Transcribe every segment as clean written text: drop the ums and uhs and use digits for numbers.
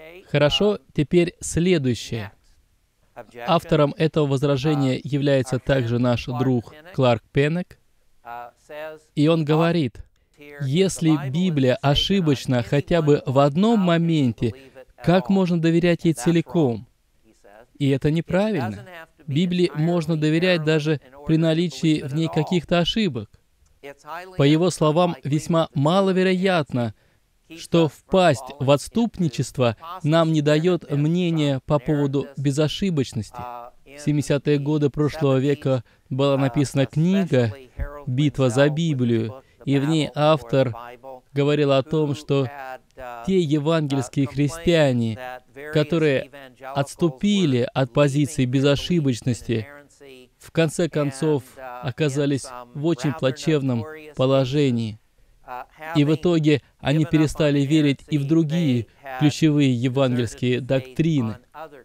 Хорошо, теперь следующее. Автором этого возражения является также наш друг Кларк Пенек, и он говорит, если Библия ошибочна хотя бы в одном моменте, как можно доверять ей целиком? И это неправильно. Библии можно доверять даже при наличии в ней каких-то ошибок. По его словам, весьма маловероятно, что впасть в отступничество нам не дает мнение по поводу безошибочности. В 70-е годы прошлого века была написана книга «Битва за Библию», и в ней автор говорил о том, что те евангельские христиане, которые отступили от позиции безошибочности, в конце концов оказались в очень плачевном положении. И в итоге они перестали верить и в другие ключевые евангельские доктрины.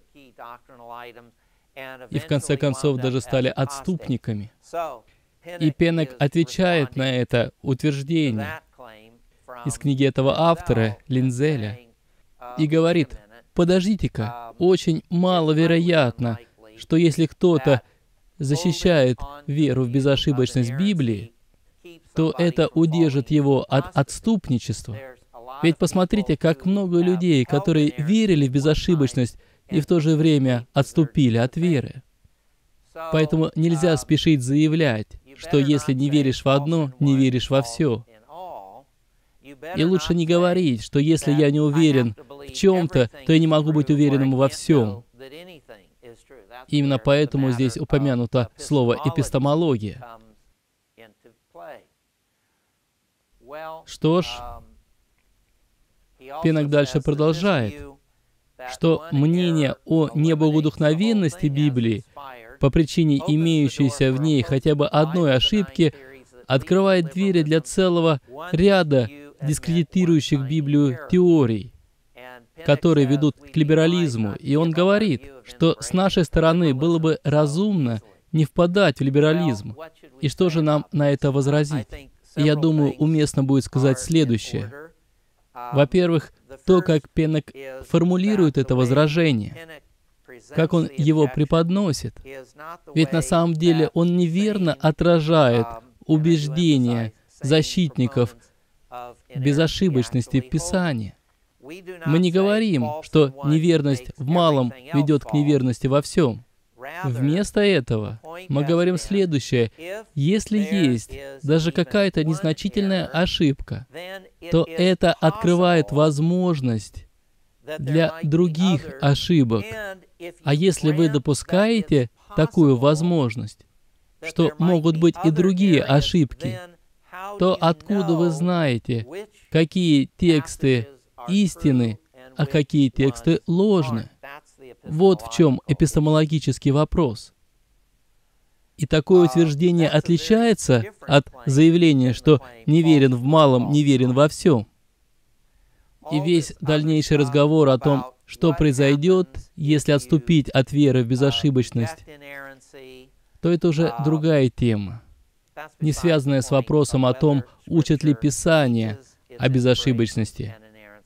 И в конце концов даже стали отступниками. И Пенек отвечает на это утверждение из книги этого автора, Линзеля, и говорит, подождите-ка, очень маловероятно, что если кто-то защищает веру в безошибочность Библии, то это удержит его от отступничества. Ведь посмотрите, как много людей, которые верили в безошибочность и в то же время отступили от веры. Поэтому нельзя спешить заявлять, что если не веришь в одно, не веришь во все. И лучше не говорить, что если я не уверен в чем-то, то я не могу быть уверенным во всем. Именно поэтому здесь упомянуто слово «эпистемология». Что ж, Пенек дальше продолжает, что мнение о небогодухновенности Библии по причине имеющейся в ней хотя бы одной ошибки открывает двери для целого ряда дискредитирующих Библию теорий, которые ведут к либерализму. И он говорит, что с нашей стороны было бы разумно не впадать в либерализм. И что же нам на это возразить? И я думаю, уместно будет сказать следующее. Во-первых, то, как Пенек формулирует это возражение, как он его преподносит. Ведь на самом деле он неверно отражает убеждения защитников безошибочности Писания. Мы не говорим, что неверность в малом ведет к неверности во всем. Вместо этого мы говорим следующее. Если есть даже какая-то незначительная ошибка, то это открывает возможность для других ошибок. А если вы допускаете такую возможность, что могут быть и другие ошибки, то откуда вы знаете, какие тексты истины, а какие тексты ложны? Вот в чем эпистемологический вопрос. И такое утверждение отличается от заявления, что не верен в малом, не верен во всем. И весь дальнейший разговор о том, что произойдет, если отступить от веры в безошибочность, то это уже другая тема, не связанная с вопросом о том, учат ли Писание о безошибочности.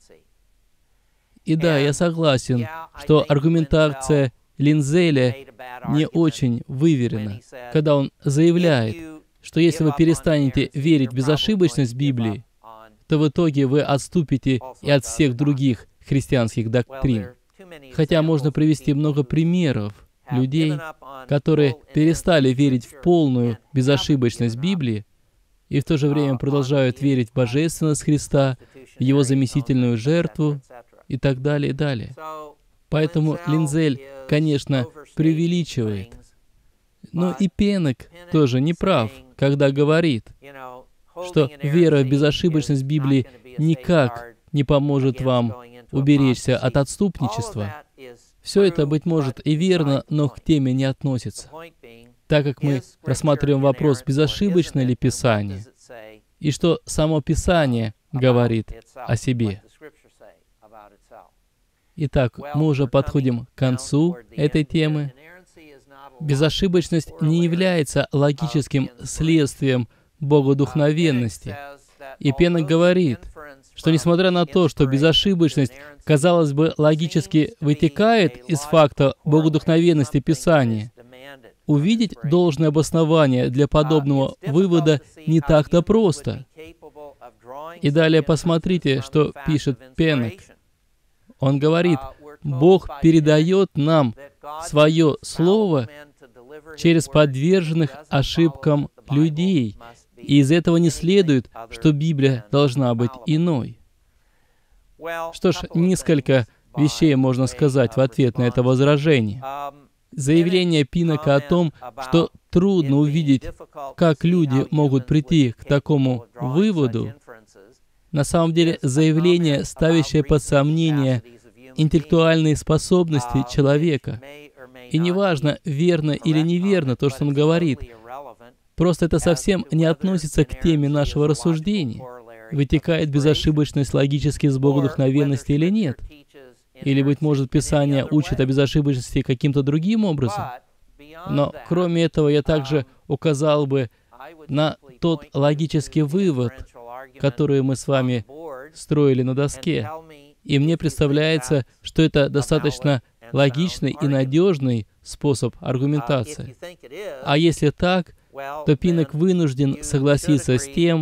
И да, я согласен, что аргументация Линзеля не очень выверена, когда он заявляет, что если вы перестанете верить в безошибочность Библии, то в итоге вы отступите и от всех других христианских доктрин. Хотя можно привести много примеров людей, которые перестали верить в полную безошибочность Библии и в то же время продолжают верить в божественность Христа, в Его заместительную жертву и так далее, и далее. Поэтому Линзель, конечно, преувеличивает. Но и Пенек тоже не прав, когда говорит, что вера в безошибочность Библии никак не поможет вам уберечься от отступничества. Все это, быть может, и верно, но к теме не относится. Так как мы рассматриваем вопрос, безошибочно ли Писание, и что само Писание говорит о себе. Итак, мы уже подходим к концу этой темы. Безошибочность не является логическим следствием богодухновенности. И Пенек говорит, что несмотря на то, что безошибочность, казалось бы, логически вытекает из факта богодухновенности Писания, увидеть должное обоснование для подобного вывода не так-то просто. И далее посмотрите, что пишет Пенек. Он говорит, Бог передает нам свое Слово через подверженных ошибкам людей. И из этого не следует, что Библия должна быть иной. Что ж, несколько вещей можно сказать в ответ на это возражение. Заявление Пинека о том, что трудно увидеть, как люди могут прийти к такому выводу, на самом деле заявление, ставящее под сомнение интеллектуальные способности человека. И неважно, верно или неверно то, что он говорит, просто это совсем не относится к теме нашего рассуждения. Вытекает безошибочность логически с богодухновенности или нет? Или, быть может, Писание учит о безошибочности каким-то другим образом? Но, кроме этого, я также указал бы на тот логический вывод, который мы с вами строили на доске. И мне представляется, что это достаточно логичный и надежный способ аргументации. А если так, то Пинек вынужден согласиться с тем,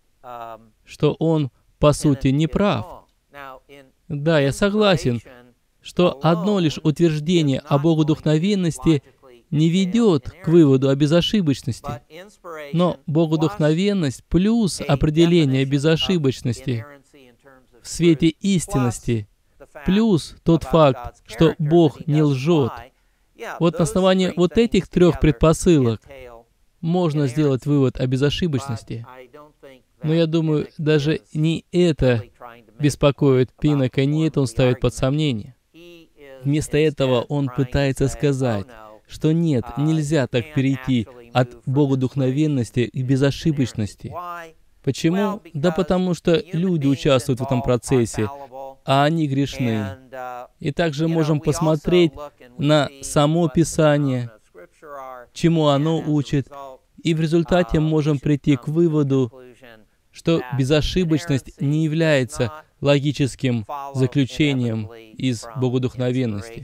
что он, по сути, не прав. Да, я согласен, что одно лишь утверждение о богодухновенности не ведет к выводу о безошибочности. Но богодухновенность плюс определение безошибочности в свете истинности, плюс тот факт, что Бог не лжет. Вот на основании вот этих трех предпосылок можно сделать вывод о безошибочности. Но я думаю, даже не это беспокоит Пинека, не это он ставит под сомнение. Вместо этого он пытается сказать, что нет, нельзя так перейти от богодухновенности к безошибочности. Почему? Да потому что люди участвуют в этом процессе, а они грешны. И также можем посмотреть на само Писание, чему оно учит, и в результате можем прийти к выводу, что безошибочность не является логическим заключением из богодухновенности.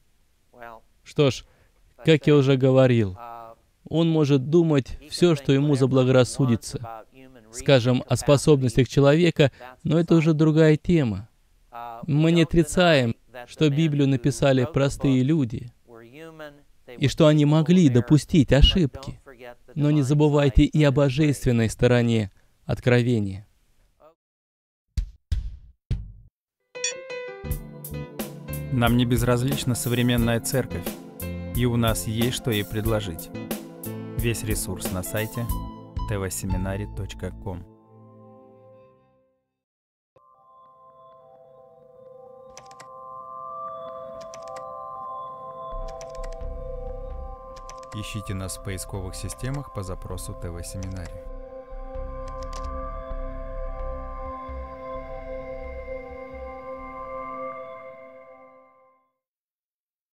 Что ж, как я уже говорил, он может думать все, что ему заблагорассудится, скажем, о способностях человека, но это уже другая тема. Мы не отрицаем, что Библию написали простые люди, и что они могли допустить ошибки. Но не забывайте и о божественной стороне откровения. Нам не безразлична современная церковь, и у нас есть что ей предложить. Весь ресурс на сайте tvseminary.com. Ищите нас в поисковых системах по запросу ТВ Семинарий.